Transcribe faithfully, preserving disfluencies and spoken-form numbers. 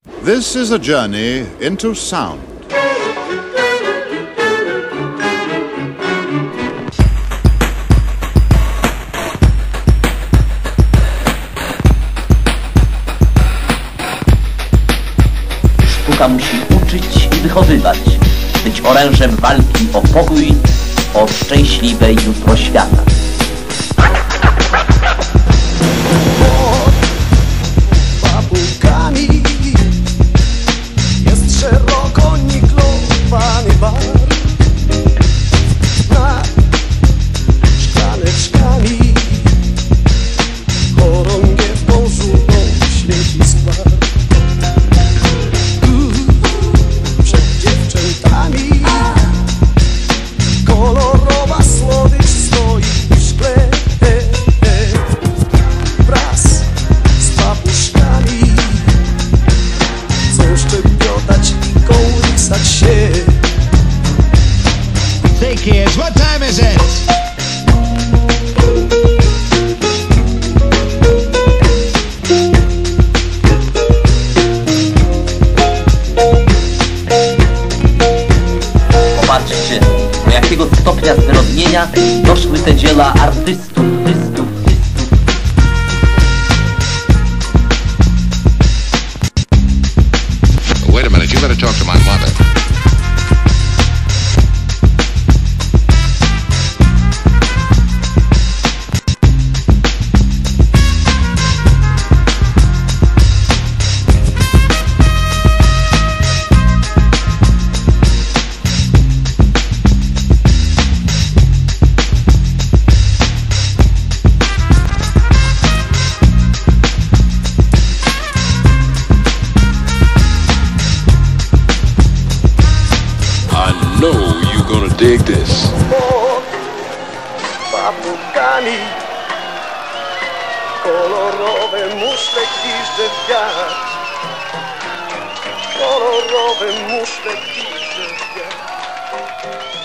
This is a journey into sound. Sztuka musi uczyć i wychowywać, być orężem walki o pokój, o szczęśliwe jutro świata. Papugami jest szeroko niklowany bar nad szklaneczkami, chorągiewką żółtą świeci skwar. Przed dziewczętami kolorowa słodycz stoi w szkle wraz z papuszkami. Chcą szczebiotać i kołysać się. Say kids, what time is it? Popatrzcie, do jakiego stopnia zwyrodnienia doszły te dzieła artystów, artystów, artystów. Wait a minute, you better talk to my mother. I know you're gonna dig this. Pod papugami kolorowe muszle gwizdże w wiatr. Kolorowe muszle gwizdże w wiatr.